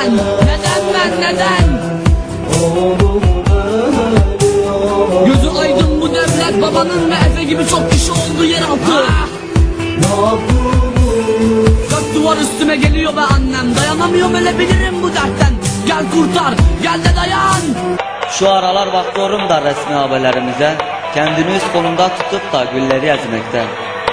neden? Neden ben neden? Gözü aydın bu devlet babanın ve Efe gibi çok kişi oldu yeraltı. Dört duvar üstüme geliyor be annem, dayanamıyorum ölebilirim bu dertten. Gel kurtar, gel de dayan. Şu aralar bakıyorum da resmi haberlerimize, kendini üst konumda tutup da gülleri ezmekte.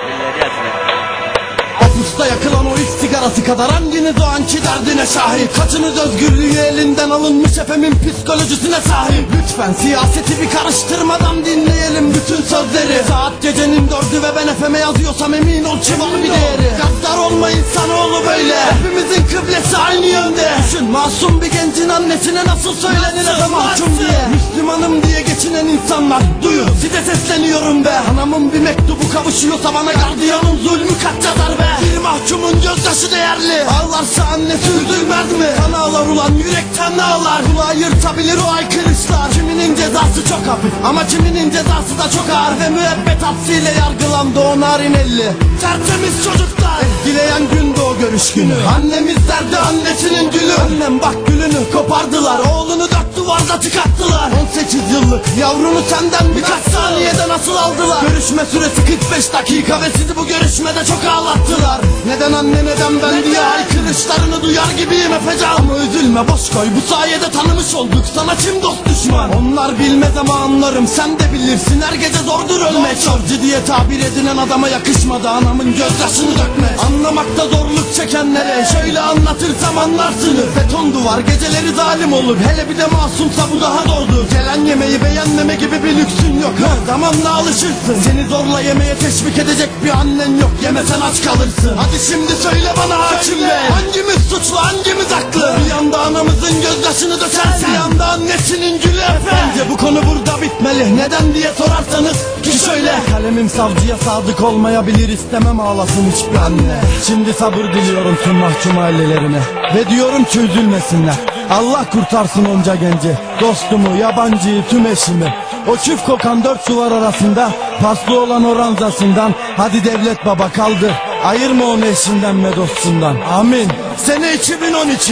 Hapusta yakılan o ilk sigarası kadar hanginiz o anki derdine şahit? Kaçınız özgürlüğü elinden alınmış Efe'min psikolojisine sahip? Lütfen siyaseti bir karıştırmadan dinleyelim bütün sözleri. Saat gecenin 4'ü ve ben Efe'me yazıyorsam emin ol ki var bir değeri. Gaddar olma insanoğlu böyle, hepimizin kıblesi aynı yönde. Düşün, masum bir gencin annesine nasıl söylenir Efe mahkum diye. Müslümanım diye geçinen insanlar duyun, size sesleniyorum be. Anamın bir mektubu kavuşuyorsa bana gardiyanın zulmü kaç yazar be. Bir mahkumun gözyaşı değerli, ağlarsa annesi üzülmez mi? Kan ağlar ulan, yürekten ağlar. Kulağı yırtabilir o aykırışlar. Kiminin cezası çok hafif ama kiminin cezası da çok ağır. Ve müebbet hapsiyle yargılandı o narin elli tertemiz çocuklar. Etkileyen gündü o görüş günü. Annemiz derdi annesinin gülü. Annem bak gülünü kopardılar, oğlunu dört duvarda tıkattılar. 18 yıllık yavrunu senden birkaç saniyede nasıl aldılar? Görüşme süresi 45 dakika ve sizi bu görüşmede çok ağlattılar. Neden anne neden ben diye haykırışlarını duyar gibiyim Efecan. Ama üzülme boş koy, bu sayede tanımış olduk sana kim dost düşman. Onlar bilmez ama anlarım, sen de bilirsin her gece zordur ölmek. Şorcu diye tabir edilen adama yakışmadı anamın gözyaşını dökmek. Anlamakta zorluk çekenlere şöyle anlatırsam anlarsınız. Beton duvar geceleri zalim olur, hele bir de masumsa bu daha zordur. Gelen yemeği beğenmeme gibi bir lüksün yok, zamanla alışırsın. Seni zorla yemeye teşvik edecek bir annen yok, yemesen aç kalırsın. Hadi şimdi söyle bana hakim bey, hangimiz suçlu hangimiz haklı? Bir yanda anamızın gözyaşını dökersin, bir yanda annesinin gülü Efe. Bence bu konu burada bitmeli, neden diye sorarsanız ki şöyle. Kalemim savcıya sadık olmayabilir, istemem ağlasın hiçbir anne. Şimdi sabır diliyorum tüm mahkum ailelerine ve diyorum ki üzülmesinler. Allah kurtarsın onca genci, dostumu, yabancıyı, tüm eşimi. O çift kokan dört duvar arasında paslı olan o ranzasından. Hadi devlet baba kaldır, ayırma onu eşinden ve dostundan. Amin. Sene 2012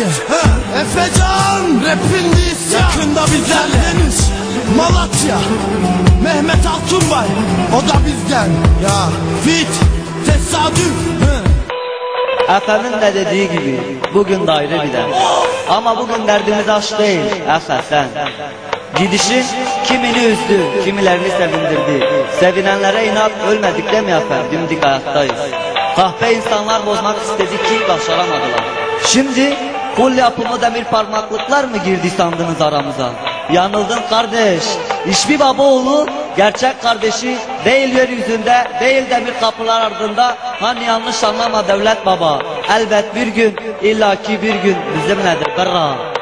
Efecan rapin isyan. Yakında bizlerle Deniz, Malatya, Mehmet Altunbay, o da bizden. Ya fit tesadüf. Efe'nin de dediği gibi bugün de ayrı bir dert. Ama bugün derdimiz aşk değil Efe sen. Gidişin kimini üzdü, kimilerini sevindirdi. Sevinenlere inat, ölmedik değil mi Efe? Dimdik ayaktayız. Kahpe insanlar bozmak istedi ki başaramadılar. Şimdi kul yapımı demir parmaklıklar mı girdi sandınız aramıza? Yanıldın kardeş. Hiçbir baba oğlu gerçek kardeşi değil yeryüzünde, değil demir kapılar ardında. Hani yanlış anlama devlet baba. Elbet bir gün, illaki bir gün bizimledir. Bırra.